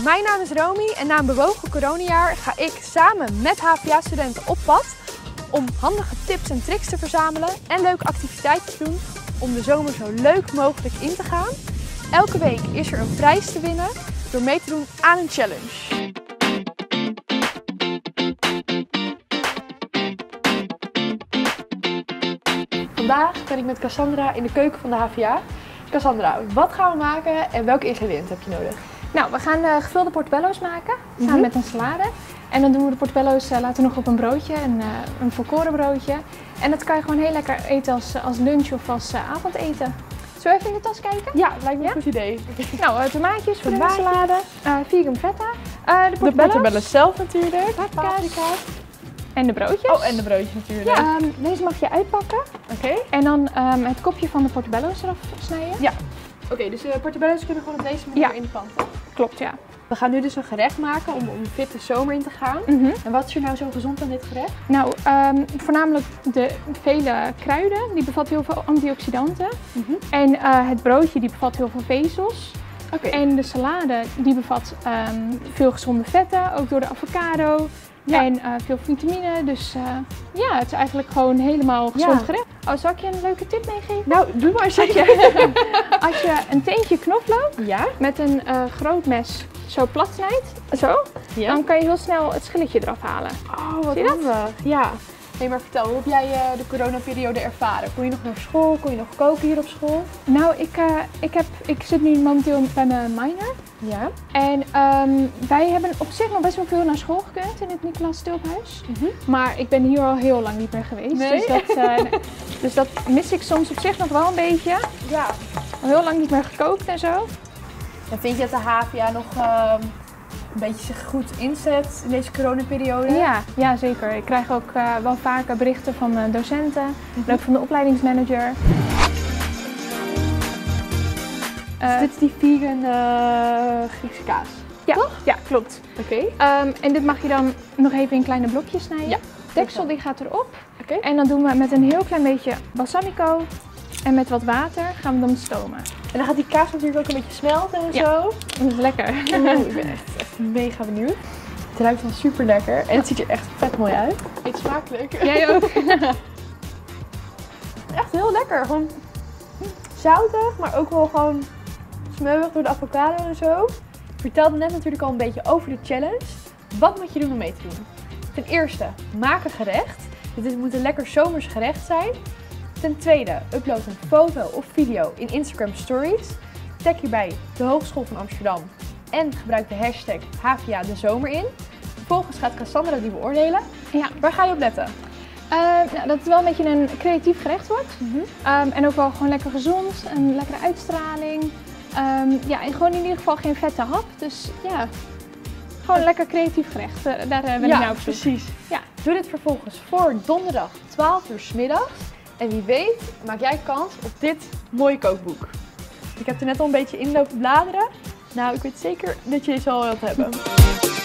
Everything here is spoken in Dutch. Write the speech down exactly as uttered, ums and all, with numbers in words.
Mijn naam is Romy en na een bewogen coronajaar ga ik samen met H V A-studenten op pad om handige tips en tricks te verzamelen en leuke activiteiten te doen om de zomer zo leuk mogelijk in te gaan. Elke week is er een prijs te winnen door mee te doen aan een challenge. Vandaag ben ik met Cassandra in de keuken van de H V A. Cassandra, wat gaan we maken en welke ingrediënten heb je nodig? Nou, we gaan uh, gevulde portobello's maken, samen Mm-hmm. met een salade. En dan doen we de portobello's uh, later nog op een broodje, een, uh, een volkoren broodje. En dat kan je gewoon heel lekker eten als, als lunch of als uh, avondeten. Zullen we even in de tas kijken? Ja, lijkt me Ja? een goed idee. Nou, uh, tomaatjes voor de Tomaatjes. salade, uh, vegan feta, uh, de De portobello's, portobello's zelf natuurlijk. paprika's en de broodjes. Oh, en de broodjes natuurlijk. Ja, um, deze mag je uitpakken Oké. en dan um, het kopje van de portobello's eraf snijden. Ja. Oké, okay, dus de portobello's kunnen gewoon op deze manier Ja. in de pan. Klopt, ja. We gaan nu dus een gerecht maken om, om fit de zomer in te gaan. Mm-hmm. En wat is er nou zo gezond aan dit gerecht? Nou, um, voornamelijk de vele kruiden, die bevatten heel veel antioxidanten. Mm-hmm. En uh, het broodje die bevat heel veel vezels. Oké. En de salade die bevat um, veel gezonde vetten, ook door de avocado. Ja. En uh, veel vitamine. Dus uh, ja, het is eigenlijk gewoon helemaal gezond Ja. gerecht. Oh, zal ik je een leuke tip meegeven? Nou, doe maar Als zeker. je, als je een teentje knoflook Ja? met een uh, groot mes zo plat snijdt, zo, Ja. dan kan je heel snel het schilletje eraf halen. Oh, wat Zie je dat? handig. Ja. Hey, maar vertel, hoe heb jij uh, de coronaperiode ervaren? Kon je nog naar school? Kon je nog koken hier op school? Nou, ik, uh, ik, heb, ik zit nu momenteel bij mijn minor. Ja. En um, wij hebben op zich nog best wel veel naar school gekund in het Nicolaas Stulphuis. Mm-hmm. Maar ik ben hier al heel lang niet meer geweest. Nee? Dus, dat, uh, nee. dus dat mis ik soms op zich nog wel een beetje. Ja. Al heel lang niet meer gekookt en zo. En vind je dat de H V A nog uh, een beetje zich goed inzet in deze coronaperiode? Ja, ja, zeker. Ik krijg ook uh, wel vaker berichten van uh, docenten, mm-hmm. en ook van de opleidingsmanager. Dus Uh, dit is die vegan uh, Griekse kaas? ja, toch? ja, klopt. Oké. Um, en dit mag je dan nog even in kleine blokjes snijden. Ja. Deksel die gaat erop. Oké. En dan doen we met een heel klein beetje balsamico en met wat water gaan we dan stomen. En dan gaat die kaas natuurlijk ook een beetje smelten en Ja. zo. Dat is lekker. Oeh, ik ben echt, echt mega benieuwd. Het ruikt wel super lekker en het ziet er echt vet mooi uit. Eet smakelijk. Jij ook? Echt heel lekker. Gewoon zoutig, maar ook wel gewoon smeuig door de avocado en zo. Ik vertelde net natuurlijk al een beetje over de challenge. Wat moet je doen om mee te doen? Ten eerste, maak een gerecht. Dit moet een lekker zomers gerecht zijn. Ten tweede, upload een foto of video in Instagram Stories. Tag hierbij de Hogeschool van Amsterdam en gebruik de hashtag H V A de zomer in. Vervolgens gaat Cassandra die beoordelen. Ja. Waar ga je op letten? Uh, nou, dat het wel een beetje een creatief gerecht wordt. Mm-hmm. Um, en ook wel gewoon lekker gezond, een lekkere uitstraling. Um, ja, en gewoon in ieder geval geen vette hap. Dus ja, gewoon een lekker creatief gerecht. Uh, daar uh, ben ja, ik nou op zoek. precies. Ja. Doe dit vervolgens voor donderdag twaalf uur 's middags. En wie weet maak jij kans op dit mooie kookboek. Ik heb er net al een beetje in lopen bladeren. Nou, ik weet zeker dat je deze al wilt hebben.